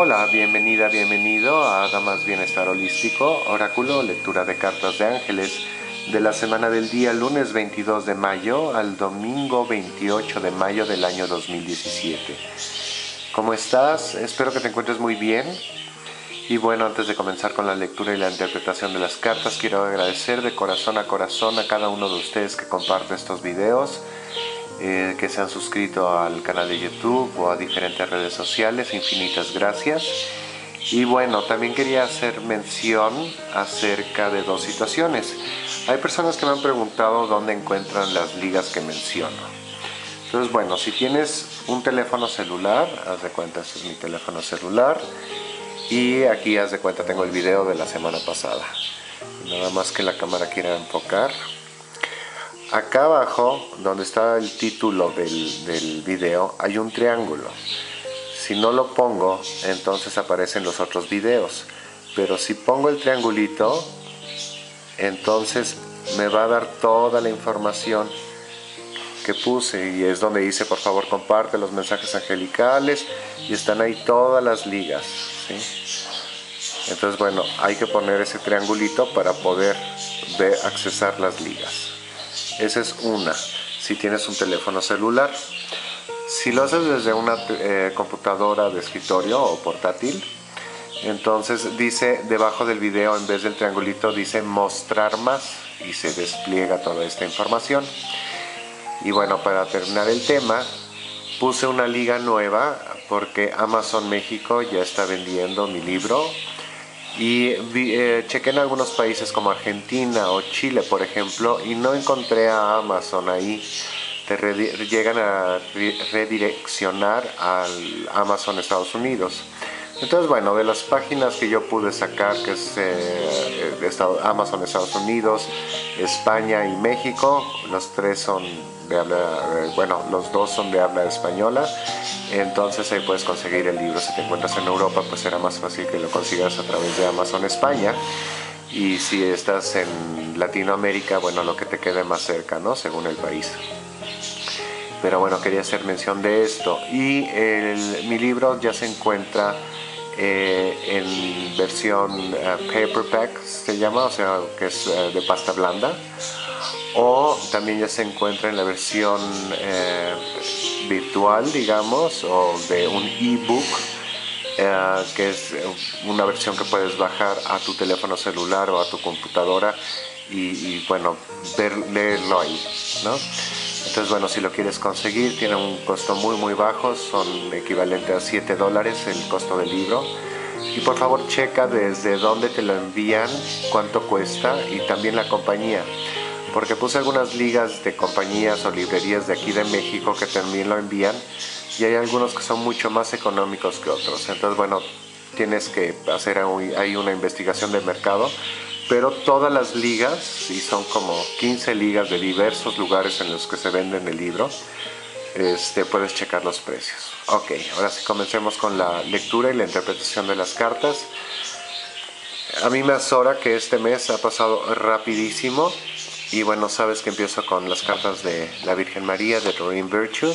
Hola, bienvenida, bienvenido a Damas Bienestar Holístico, Oráculo, lectura de cartas de ángeles de la semana del día lunes 22 de mayo al domingo 28 de mayo del año 2017. ¿Cómo estás? Espero que te encuentres muy bien. Y bueno, antes de comenzar con la lectura y la interpretación de las cartas, quiero agradecer de corazón a cada uno de ustedes que comparte estos videos, que se han suscrito al canal de YouTube o a diferentes redes sociales. Infinitas gracias. Y bueno, también quería hacer mención acerca de dos situaciones. Hay personas que me han preguntado dónde encuentran las ligas que menciono. Entonces, bueno, si tienes un teléfono celular, haz de cuenta, este es mi teléfono celular. Y aquí, haz de cuenta, tengo el video de la semana pasada. Nada más que la cámara quiera enfocar. Acá abajo, donde está el título del video, hay un triángulo. Si no lo pongo, entonces aparecen los otros videos. Pero si pongo el triangulito, entonces me va a dar toda la información que puse. Y es donde dice, por favor, comparte los mensajes angelicales. Y están ahí todas las ligas, ¿sí? Entonces, bueno, hay que poner ese triangulito para poder accesar las ligas. Esa es una, si tienes un teléfono celular. Si lo haces desde una computadora de escritorio o portátil, entonces dice debajo del video, en vez del triangulito, dice mostrar más y se despliega toda esta información. Y bueno, para terminar el tema, puse una liga nueva porque Amazon México ya está vendiendo mi libro. Y chequé en algunos países como Argentina o Chile, por ejemplo, y no encontré a Amazon ahí. Te llegan a redireccionar al Amazon Estados Unidos. Entonces, bueno, de las páginas que yo pude sacar, que es Amazon Estados Unidos, España y México, los tres son de habla, los dos son de habla española. Entonces ahí puedes conseguir el libro. Si te encuentras en Europa, pues será más fácil que lo consigas a través de Amazon España. Y si estás en Latinoamérica, bueno, lo que te quede más cerca, ¿no? Según el país. Pero bueno, quería hacer mención de esto. Y mi libro ya se encuentra en versión paperback, se llama, o sea, que es de pasta blanda. O también ya se encuentra en la versión virtual, digamos, o de un ebook, que es una versión que puedes bajar a tu teléfono celular o a tu computadora y bueno, leerlo ahí, ¿no? Entonces, bueno, si lo quieres conseguir, tiene un costo muy bajo, son equivalente a $7 el costo del libro. Y por favor, checa desde dónde te lo envían, cuánto cuesta y también la compañía. Porque puse algunas ligas de compañías o librerías de aquí de México que también lo envían y hay algunos que son mucho más económicos que otros. Entonces, bueno, tienes que hacer ahí una investigación de mercado, pero todas las ligas, y son como 15 ligas de diversos lugares en los que se venden el libro, puedes checar los precios. Ok, ahora sí comencemos con la lectura y la interpretación de las cartas. A mí me azora que este mes ha pasado rapidísimo. Y bueno, sabes que empiezo con las cartas de la Virgen María, de Doreen Virtue.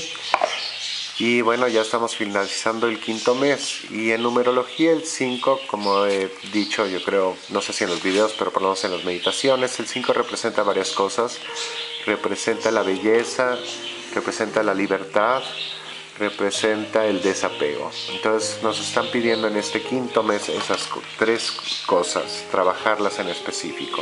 Y bueno, ya estamos finalizando el quinto mes. Y en numerología el 5, como he dicho, yo creo, no sé si en los videos, pero por lo menos en las meditaciones, el 5 representa varias cosas. Representa la belleza, representa la libertad, representa el desapego. Entonces nos están pidiendo en este quinto mes esas tres cosas, trabajarlas en específico.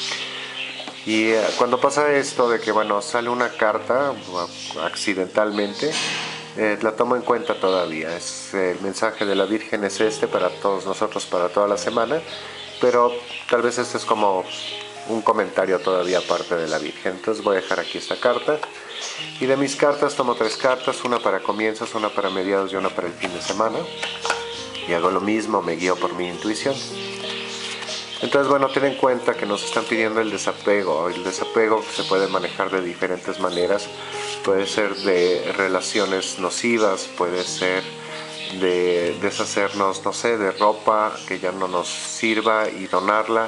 Y cuando pasa esto de que, bueno, sale una carta accidentalmente, la tomo en cuenta todavía. El mensaje de la Virgen es para todos nosotros, para toda la semana, pero tal vez este es como un comentario todavía aparte de la Virgen. Entonces voy a dejar aquí esta carta. Y de mis cartas tomo tres cartas, una para comienzos, una para mediados y una para el fin de semana. Y hago lo mismo, me guío por mi intuición. Entonces, bueno, ten en cuenta que nos están pidiendo el desapego. El desapego se puede manejar de diferentes maneras. Puede ser de relaciones nocivas, puede ser de deshacernos, no sé, de ropa que ya no nos sirva y donarla.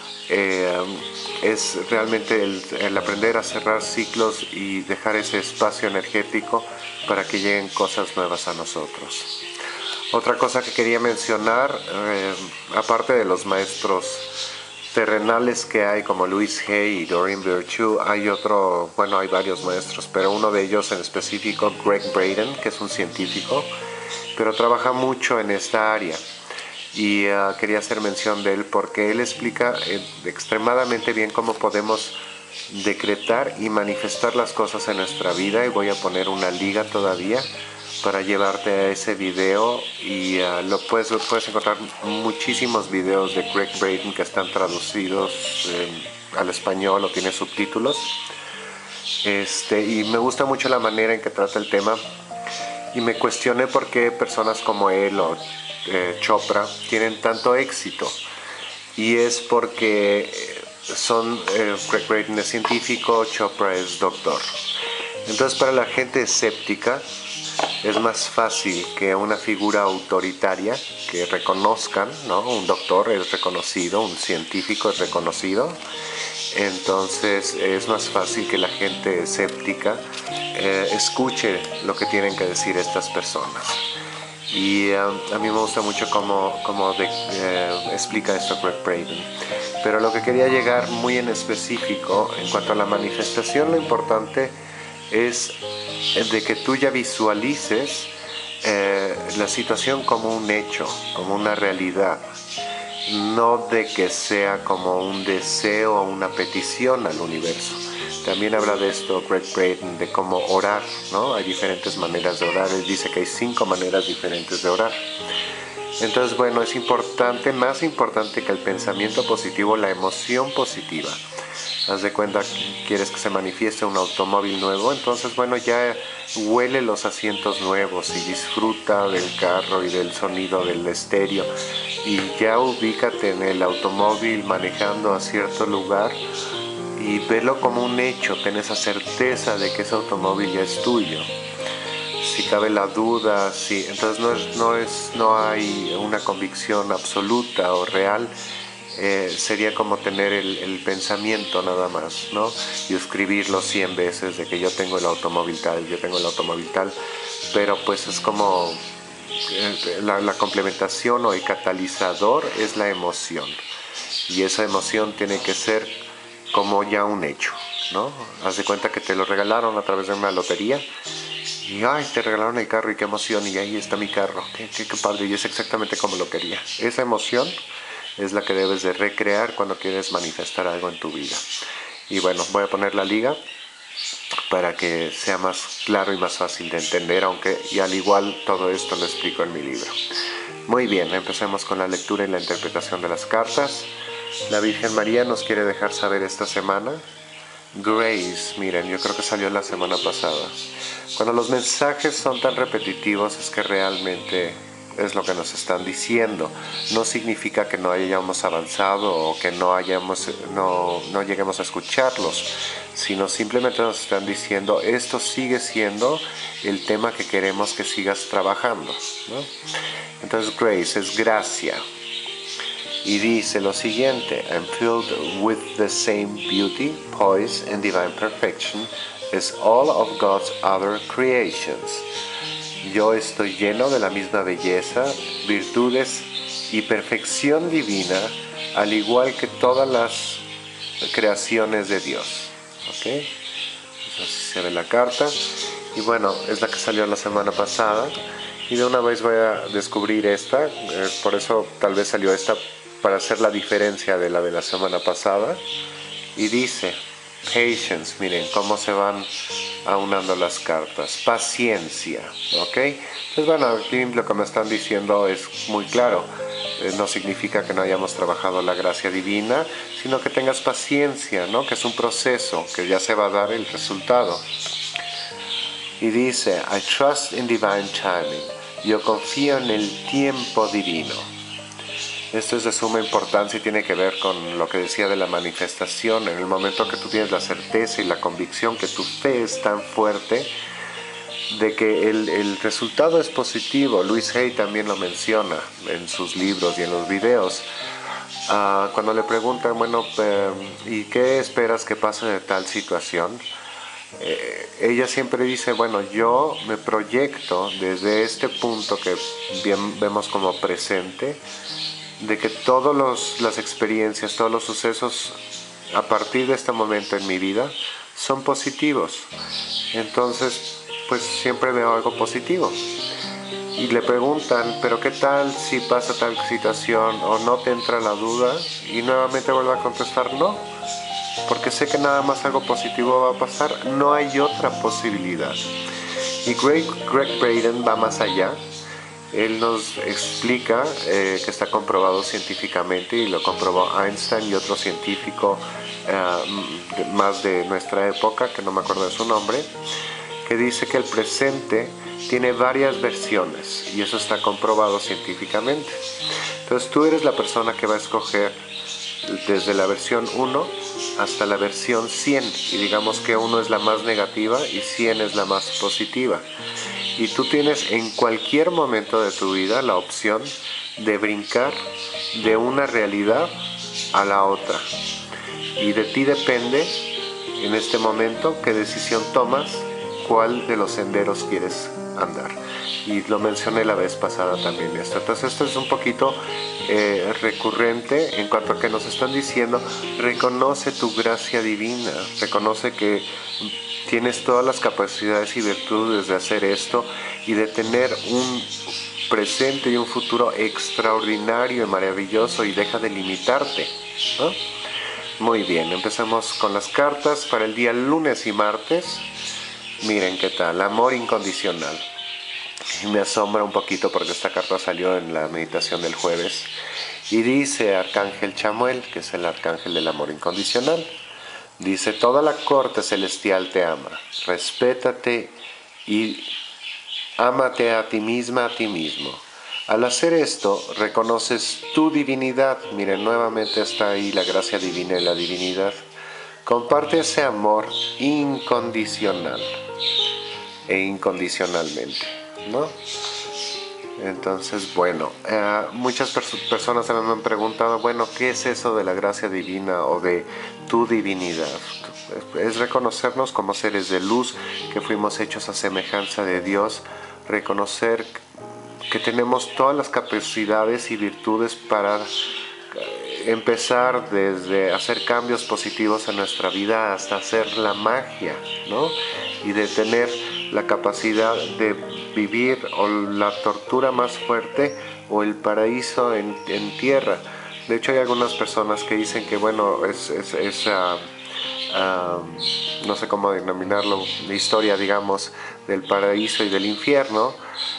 Es realmente el aprender a cerrar ciclos y dejar ese espacio energético para que lleguen cosas nuevas a nosotros. Otra cosa que quería mencionar, aparte de los maestros terrenales que hay como Louise Hay y Doreen Virtue, hay hay varios maestros, pero uno de ellos en específico, Greg Braden, que es un científico, pero trabaja mucho en esta área. Y quería hacer mención de él porque él explica extremadamente bien cómo podemos decretar y manifestar las cosas en nuestra vida, y voy a poner una liga todavía para llevarte a ese video, y puedes encontrar muchísimos videos de Greg Braden que están traducidos al español o tienen subtítulos. Y me gusta mucho la manera en que trata el tema, y me cuestioné por qué personas como él o Chopra tienen tanto éxito, y es porque Greg Braden es científico, Chopra es doctor. Entonces, para la gente escéptica es más fácil que una figura autoritaria que reconozcan, ¿no? Un doctor es reconocido, un científico es reconocido. Entonces es más fácil que la gente escéptica escuche lo que tienen que decir estas personas. Y a mí me gusta mucho cómo explica esto Greg Braden. Pero lo que quería llegar muy en específico en cuanto a la manifestación, lo importante es de que tú ya visualices la situación como un hecho, como una realidad, no de que sea como un deseo o una petición al universo. También habla de esto Greg Braden, de cómo orar, ¿no? Hay diferentes maneras de orar. Él dice que hay 5 maneras diferentes de orar. Entonces, bueno, es importante, más importante que el pensamiento positivo, la emoción positiva. Haz de cuenta que quieres que se manifieste un automóvil nuevo, entonces, bueno, ya huele los asientos nuevos y disfruta del carro y del sonido del estéreo, y ya ubícate en el automóvil manejando a cierto lugar y velo como un hecho, ten esa certeza de que ese automóvil ya es tuyo. Si cabe la duda, sí, entonces no hay una convicción absoluta o real. Sería como tener el pensamiento nada más, ¿no? Y escribirlo 100 veces de que yo tengo el automóvil tal, yo tengo el automóvil tal, pero pues es como la complementación o el catalizador es la emoción, y esa emoción tiene que ser como ya un hecho, ¿no? Haz de cuenta que te lo regalaron a través de una lotería, y ay, te regalaron el carro y qué emoción, y ahí está mi carro, qué padre, y es exactamente como lo quería. Esa emoción es la que debes de recrear cuando quieres manifestar algo en tu vida. Y bueno, voy a poner la liga para que sea más claro y más fácil de entender, aunque y al igual todo esto lo explico en mi libro. Muy bien, empecemos con la lectura y la interpretación de las cartas. La Virgen María nos quiere dejar saber esta semana. Grace, miren, yo creo que salió la semana pasada. Cuando los mensajes son tan repetitivos es que realmente es lo que nos están diciendo. No significa que no hayamos avanzado o que no lleguemos a escucharlos, sino simplemente nos están diciendo esto sigue siendo el tema que queremos que sigas trabajando, ¿no? Entonces Grace es gracia. Y dice lo siguiente: I'm filled with the same beauty, poise and divine perfection as all of God's other creations. Yo estoy lleno de la misma belleza, virtudes y perfección divina, al igual que todas las creaciones de Dios. ¿Ok? Así se ve la carta. Y bueno, es la que salió la semana pasada. Y de una vez voy a descubrir esta. Por eso tal vez salió esta, para hacer la diferencia de la semana pasada. Y dice, patience, miren cómo se van aunando las cartas, paciencia, ¿ok? Pues bueno, aquí lo que me están diciendo es muy claro. No significa que no hayamos trabajado la gracia divina, sino que tengas paciencia, ¿no? Que es un proceso, que ya se va a dar el resultado. Y dice, I trust in divine timing. Yo confío en el tiempo divino. Esto es de suma importancia y tiene que ver con lo que decía de la manifestación. En el momento que tú tienes la certeza y la convicción, que tu fe es tan fuerte de que el resultado es positivo. Louise Hay también lo menciona en sus libros y en los videos. Cuando le preguntan, bueno, ¿y qué esperas que pase de tal situación? ella siempre dice, bueno, yo me proyecto desde este punto que bien vemos como presente, de que todas las experiencias, todos los sucesos a partir de este momento en mi vida son positivos. Entonces, pues siempre veo algo positivo. Y le preguntan, pero ¿qué tal si pasa tal situación o no te entra la duda? Y nuevamente vuelve a contestar no, porque sé que nada más algo positivo va a pasar, no hay otra posibilidad. Y Greg Braden va más allá. Él nos explica que está comprobado científicamente, y lo comprobó Einstein y otro científico más de nuestra época, que no me acuerdo de su nombre, que dice que el presente tiene varias versiones, y eso está comprobado científicamente. Entonces tú eres la persona que va a escoger desde la versión 1 hasta la versión 100, y digamos que 1 es la más negativa y 100 es la más positiva. Y tú tienes en cualquier momento de tu vida la opción de brincar de una realidad a la otra. Y de ti depende en este momento qué decisión tomas, cuál de los senderos quieres andar. Y lo mencioné la vez pasada también esto. Entonces esto es un poquito recurrente en cuanto a que nos están diciendo, reconoce tu gracia divina, reconoce que tienes todas las capacidades y virtudes de hacer esto y de tener un presente y un futuro extraordinario y maravilloso, y deja de limitarte, ¿no? Muy bien, empezamos con las cartas para el día lunes y martes. Miren qué tal, amor incondicional. Y me asombra un poquito porque esta carta salió en la meditación del jueves. Y dice Arcángel Chamuel, que es el arcángel del amor incondicional. Dice, toda la corte celestial te ama, respétate y ámate a ti misma, a ti mismo. Al hacer esto, reconoces tu divinidad. Miren, nuevamente está ahí la gracia divina y la divinidad. Comparte ese amor incondicional e incondicionalmente, ¿no? Entonces, bueno, muchas personas me han preguntado, bueno, ¿qué es eso de la gracia divina o de tu divinidad? Es reconocernos como seres de luz, que fuimos hechos a semejanza de Dios, reconocer que tenemos todas las capacidades y virtudes para empezar desde hacer cambios positivos en nuestra vida hasta hacer la magia, ¿no? Y de tener la capacidad de vivir o la tortura más fuerte o el paraíso en tierra. De hecho, hay algunas personas que dicen que, bueno, no sé cómo denominarlo, la historia, digamos, del paraíso y del infierno,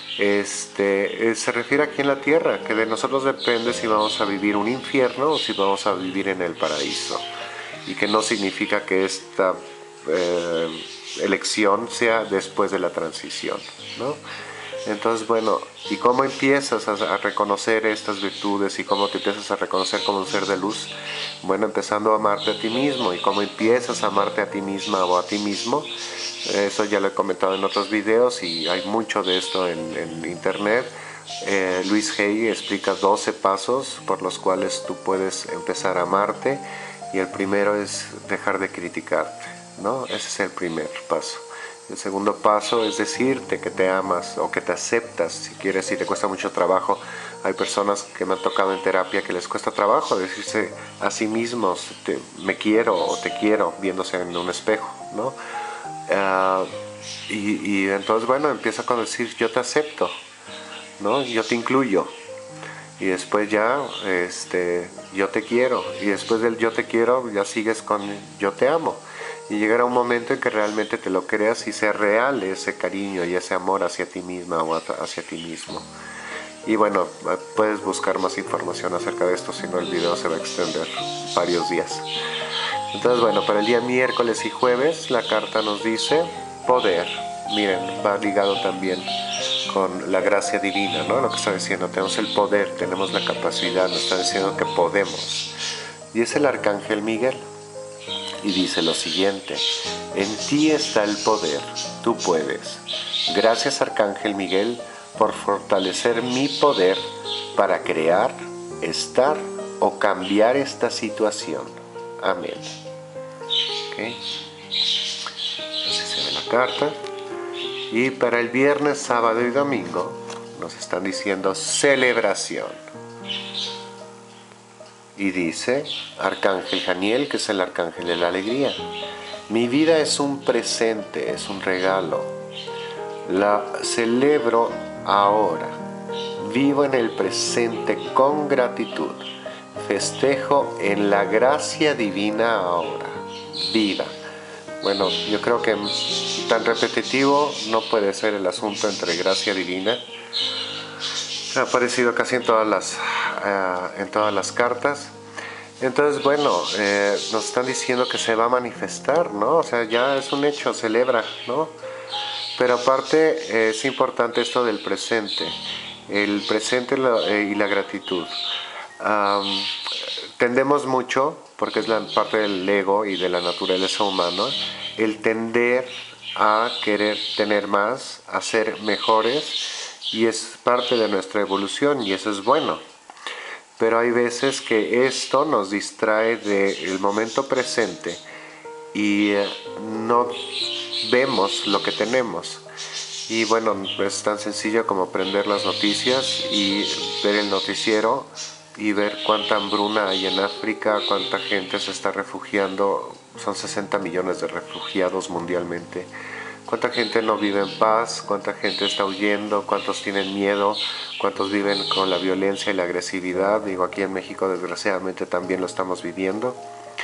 se refiere aquí en la tierra, que de nosotros depende si vamos a vivir un infierno o si vamos a vivir en el paraíso, y que no significa que esta elección sea después de la transición, ¿no? Entonces, bueno, ¿y cómo empiezas a reconocer estas virtudes y cómo te empiezas a reconocer como un ser de luz? Bueno, empezando a amarte a ti mismo. ¿Y cómo empiezas a amarte a ti misma o a ti mismo? Eso ya lo he comentado en otros videos y hay mucho de esto en internet. Luis Hay explica 12 pasos por los cuales tú puedes empezar a amarte, y el primero es dejar de criticarte, ¿no? Ese es el primer paso. El segundo paso es decirte que te amas o que te aceptas, si quieres, si te cuesta mucho trabajo. Hay personas que me han tocado en terapia que les cuesta trabajo decirse a sí mismos, me quiero o te quiero, viéndose en un espejo, ¿no? Y entonces, bueno, empieza con decir yo te acepto, ¿no? Yo te incluyo. Y después ya, yo te quiero. Y después del yo te quiero, ya sigues con yo te amo. Y llegará un momento en que realmente te lo creas y sea real ese cariño y ese amor hacia ti misma o hacia ti mismo. Y bueno, puedes buscar más información acerca de esto, si no el video se va a extender varios días. Entonces, bueno, para el día miércoles y jueves la carta nos dice poder. Miren, va ligado también con la gracia divina, ¿no? Lo que está diciendo, tenemos el poder, tenemos la capacidad, nos está diciendo que podemos. Y es el arcángel Miguel. Y dice lo siguiente, en ti está el poder, tú puedes. Gracias, arcángel Miguel, por fortalecer mi poder para crear, estar o cambiar esta situación. Amén. ¿Okay? Entonces carta. Y para el viernes, sábado y domingo nos están diciendo celebración. Y dice Arcángel Janiel, que es el arcángel de la alegría: mi vida es un presente, es un regalo. La celebro ahora. Vivo en el presente con gratitud. Festejo en la gracia divina ahora. Viva. Bueno, yo creo que tan repetitivo no puede ser el asunto entre gracia divina. Ha aparecido casi en todas las cartas. Entonces, bueno, nos están diciendo que se va a manifestar, ¿no? O sea, ya es un hecho, celebra, ¿no? Pero aparte es importante esto del presente, el presente y la gratitud. Tendemos mucho, porque es la parte del ego y de la naturaleza humana, el tender a querer tener más, a ser mejores, y es parte de nuestra evolución y eso es bueno. Pero hay veces que esto nos distrae del momento presente y no vemos lo que tenemos. Y bueno, es tan sencillo como prender las noticias y ver el noticiero y ver cuánta hambruna hay en África, cuánta gente se está refugiando. Son 60 millones de refugiados mundialmente. Cuánta gente no vive en paz, cuánta gente está huyendo, cuántos tienen miedo, cuántos viven con la violencia y la agresividad. Digo, aquí en México desgraciadamente también lo estamos viviendo.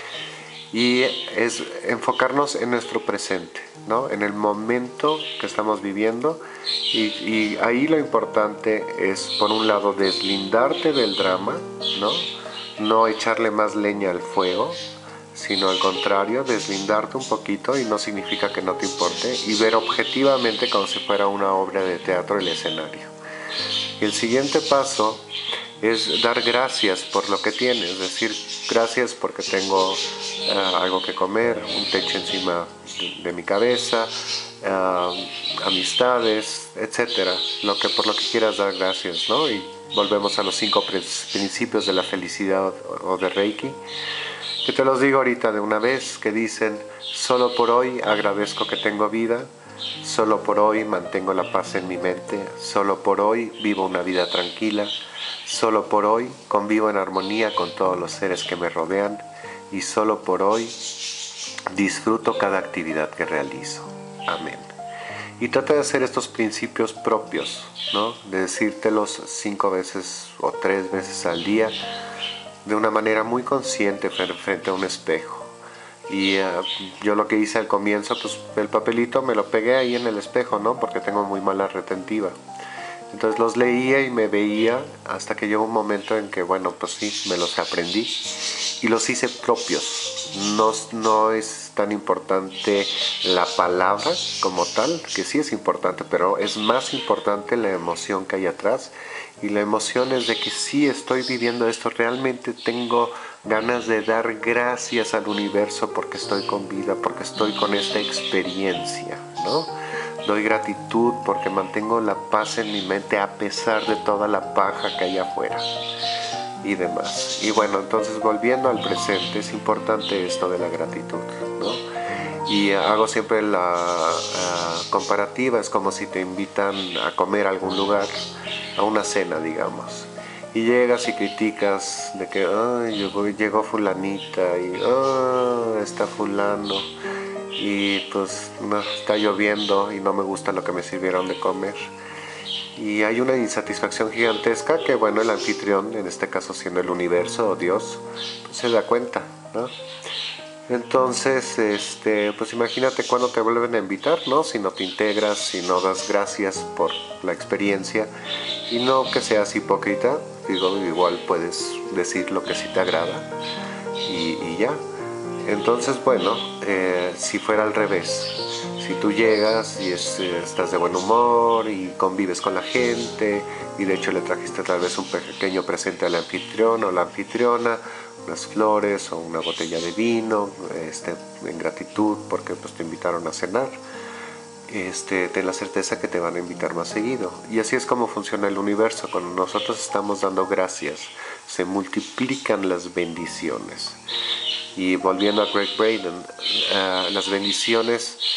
Y es enfocarnos en nuestro presente, ¿no? En el momento que estamos viviendo. Y ahí lo importante es, por un lado, deslindarte del drama, ¿no? No echarle más leña al fuego, sino al contrario, deslindarte un poquito, y no significa que no te importe, y ver objetivamente como si fuera una obra de teatro el escenario. Y el siguiente paso es dar gracias por lo que tienes, es decir, gracias porque tengo algo que comer, un techo encima de mi cabeza, amistades, etcétera, por lo que quieras dar gracias, ¿no? Y volvemos a los 5 principios de la felicidad o de Reiki, que te los digo ahorita de una vez, que dicen: solo por hoy agradezco que tengo vida, solo por hoy mantengo la paz en mi mente, solo por hoy vivo una vida tranquila, solo por hoy convivo en armonía con todos los seres que me rodean, y solo por hoy disfruto cada actividad que realizo. Amén. Y trata de hacer estos principios propios, ¿no? De decírtelos 5 veces o 3 veces al día, de una manera muy consciente frente a un espejo. Y yo lo que hice al comienzo, pues el papelito me lo pegué ahí en el espejo, ¿no? Porque tengo muy mala retentiva. Entonces los leía y me veía hasta que llegó un momento en que, bueno, pues sí, me los aprendí y los hice propios. No es tan importante la palabra como tal, que sí es importante, pero es más importante la emoción que hay atrás. Y la emoción es de que sí estoy viviendo esto, realmente tengo ganas de dar gracias al universo porque estoy con vida, porque estoy con esta experiencia, ¿no? Doy gratitud porque mantengo la paz en mi mente a pesar de toda la paja que hay afuera y demás. Y bueno, entonces volviendo al presente, es importante esto de la gratitud, ¿no? Y hago siempre la comparativa, es como si te invitan a comer a algún lugar, a una cena, digamos, y llegas y criticas de que llegó fulanita y está fulano, y pues no, está lloviendo y no me gusta lo que me sirvieron de comer. Y hay una insatisfacción gigantesca que, bueno, el anfitrión, en este caso siendo el universo o Dios, pues se da cuenta, ¿no? Entonces, pues imagínate cuando te vuelven a invitar, ¿no? Si no te integras, si no das gracias por la experiencia, y no que seas hipócrita, digo, igual puedes decir lo que sí te agrada y ya. Entonces, bueno, si fuera al revés, si tú llegas y estás de buen humor y convives con la gente, y de hecho le trajiste tal vez un pequeño presente al anfitrión o la anfitriona, unas flores o una botella de vino, en gratitud porque pues te invitaron a cenar, ten la certeza que te van a invitar más seguido. Y así es como funciona el universo. Cuando nosotros estamos dando gracias, se multiplican las bendiciones. Y volviendo a Greg Braden, las bendiciones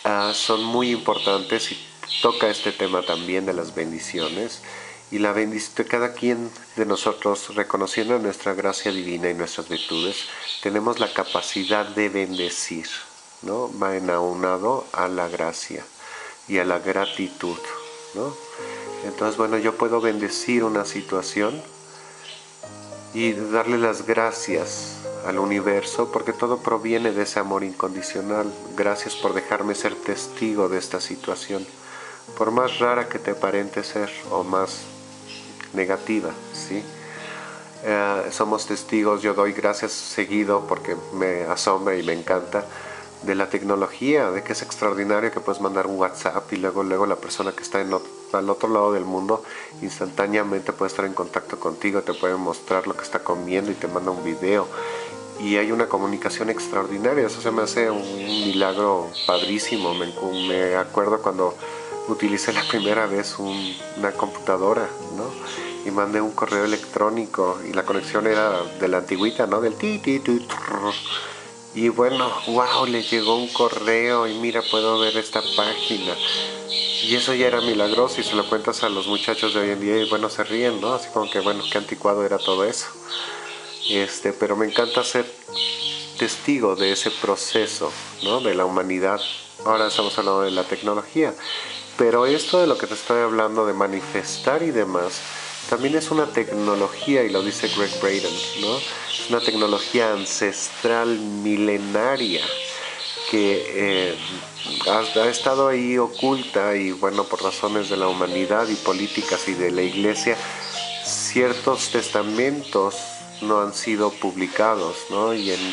son muy importantes y toca este tema también de las bendiciones y la bendición de cada quien de nosotros, reconociendo nuestra gracia divina y nuestras virtudes, tenemos la capacidad de bendecir, ¿no? Va aunado a la gracia y a la gratitud, ¿no? Entonces, bueno, yo puedo bendecir una situación y darle las gracias al universo porque todo proviene de ese amor incondicional. Gracias por dejarme ser testigo de esta situación, por más rara que te aparente ser o más negativa, ¿sí? Somos testigos, yo doy gracias seguido porque me asombra y me encanta de la tecnología, de que es extraordinario que puedes mandar un WhatsApp y luego la persona que está al otro lado del mundo instantáneamente puede estar en contacto contigo, te puede mostrar lo que está comiendo y te manda un video y hay una comunicación extraordinaria. Eso se me hace un milagro padrísimo. Me acuerdo cuando utilicé la primera vez una computadora, ¿no? Y mandé un correo electrónico y la conexión era de la antigüita, ¿no? Del ti ti ti. Y bueno, wow, le llegó un correo y mira, puedo ver esta página. Y eso ya era milagroso y se lo cuentas a los muchachos de hoy en día y bueno, se ríen, ¿no? Así como que bueno, qué anticuado era todo eso. Pero me encanta ser testigo de ese proceso, ¿no? De la humanidad. Ahora estamos hablando de la tecnología. Pero esto de lo que te estoy hablando de manifestar y demás, también es una tecnología, y lo dice Greg Braden, ¿no? Es una tecnología ancestral milenaria que ha estado ahí oculta y bueno, por razones de la humanidad y políticas y de la iglesia, ciertos testamentos no han sido publicados, ¿no? Y en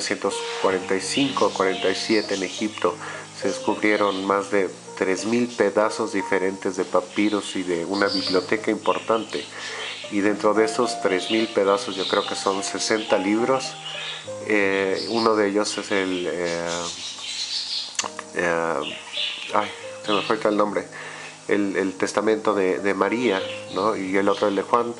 1945-47 en Egipto se descubrieron más de 3000 pedazos diferentes de papiros y de una biblioteca importante. Y dentro de esos 3000 pedazos yo creo que son 60 libros. Uno de ellos es ay, se me fue el nombre. El testamento de María, ¿no? Y el otro el de Juan,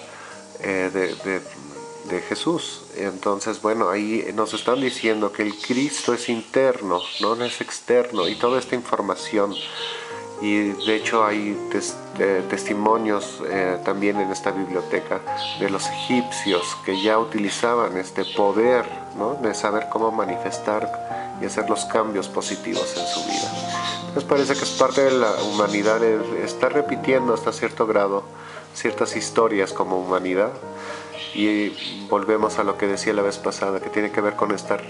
de Jesús. Entonces, bueno, ahí nos están diciendo que el Cristo es interno, no es externo, y toda esta información. Y de hecho hay testimonios también en esta biblioteca de los egipcios que ya utilizaban este poder, ¿no? De saber cómo manifestar y hacer los cambios positivos en su vida. Entonces parece que es parte de la humanidad estar repitiendo hasta cierto grado ciertas historias como humanidad. Y volvemos a lo que decía la vez pasada, que tiene que ver con estar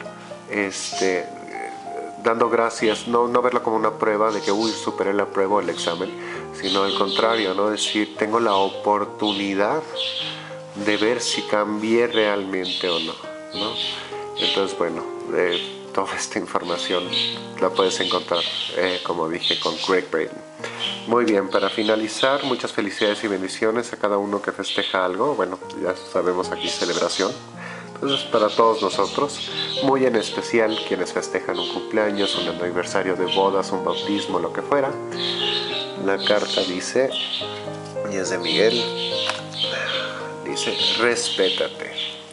dando gracias, no verlo como una prueba de que superé la prueba o el examen, sino al contrario, ¿no? Decir, tengo la oportunidad de ver si cambié realmente o no, ¿no? Entonces, bueno, toda esta información la puedes encontrar, como dije, con Greg Braden. Muy bien, para finalizar, muchas felicidades y bendiciones a cada uno que festeja algo. Bueno, ya sabemos aquí celebración. Entonces, para todos nosotros, muy en especial quienes festejan un cumpleaños, un aniversario de bodas, un bautismo, lo que fuera. La carta dice, y es de Miguel, dice, respétate.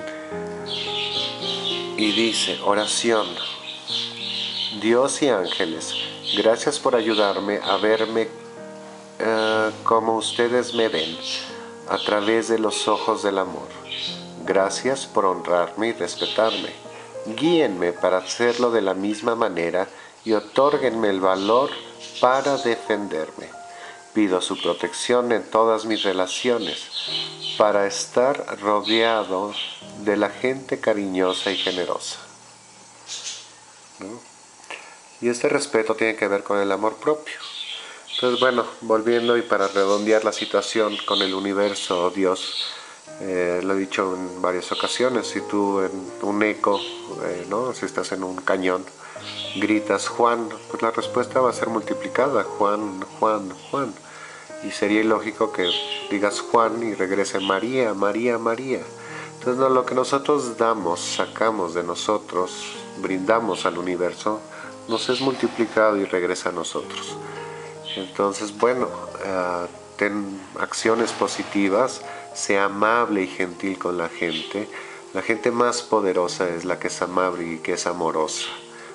Y dice, oración. Dios y ángeles, gracias por ayudarme a verme como ustedes me ven, a través de los ojos del amor. Gracias por honrarme y respetarme. Guíenme para hacerlo de la misma manera y otórguenme el valor para defenderme. Pido su protección en todas mis relaciones, para estar rodeado de la gente cariñosa y generosa, ¿no? Y este respeto tiene que ver con el amor propio. Entonces, bueno, volviendo y para redondear la situación con el universo o Dios, lo he dicho en varias ocasiones, si tú en un eco, ¿no? Si estás en un cañón, gritas Juan, pues la respuesta va a ser multiplicada, Juan, Juan, Juan. Y sería ilógico que digas Juan y regrese María, María, María. Entonces, no, lo que nosotros damos, sacamos de nosotros, brindamos al universo, nos es multiplicado y regresa a nosotros. Entonces, bueno, ten acciones positivas, sea amable y gentil con la gente. La gente más poderosa es la que es amable y que es amorosa.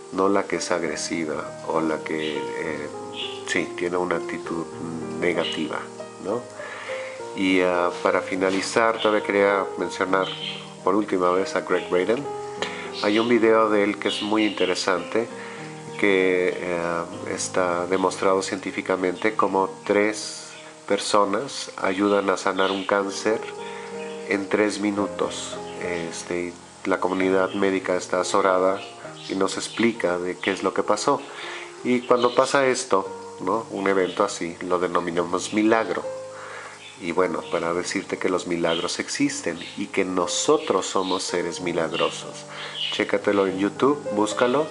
no la que es agresiva o la que sí, tiene una actitud negativa, ¿no? Y para finalizar, todavía quería mencionar por última vez a Greg Braden. Hay un video de él que es muy interesante, que está demostrado científicamente como 3 personas ayudan a sanar un cáncer en 3 minutos. La comunidad médica está azorada y nos explica de qué es lo que pasó. Y cuando pasa esto, ¿no? Un evento así, lo denominamos milagro. Y bueno, para decirte que los milagros existen y que nosotros somos seres milagrosos. Chécatelo en YouTube, búscalo,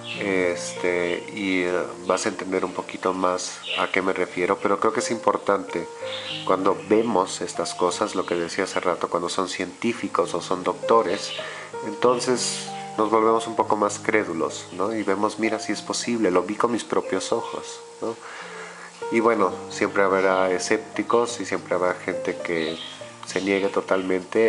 y vas a entender un poquito más a qué me refiero. Pero creo que es importante cuando vemos estas cosas, lo que decía hace rato, cuando son científicos o son doctores, entonces nos volvemos un poco más crédulos, ¿no? Y vemos, mira, si es posible, lo vi con mis propios ojos, ¿no? Y bueno, siempre habrá escépticos y siempre habrá gente que se niegue totalmente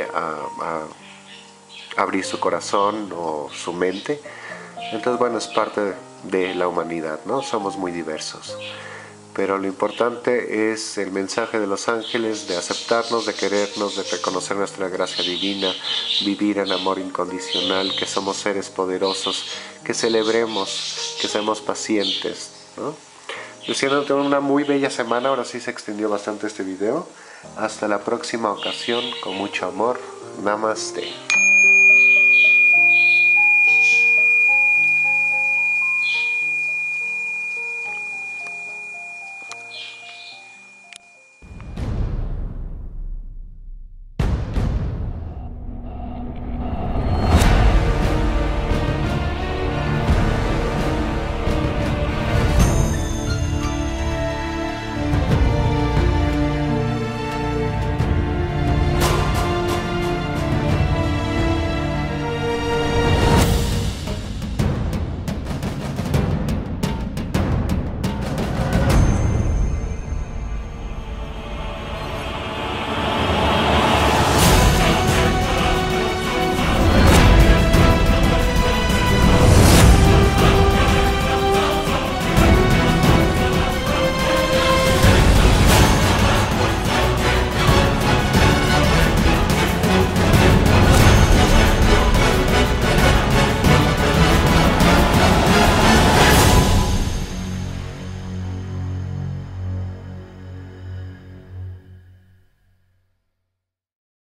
a abrir su corazón o su mente. Entonces, bueno, es parte de la humanidad, ¿no? Somos muy diversos. Pero lo importante es el mensaje de los ángeles de aceptarnos, de querernos, de reconocer nuestra gracia divina, vivir en amor incondicional, que somos seres poderosos, que celebremos, que seamos pacientes, ¿no? Deseándote una muy bella semana. Ahora sí se extendió bastante este video. Hasta la próxima ocasión, con mucho amor. Namaste.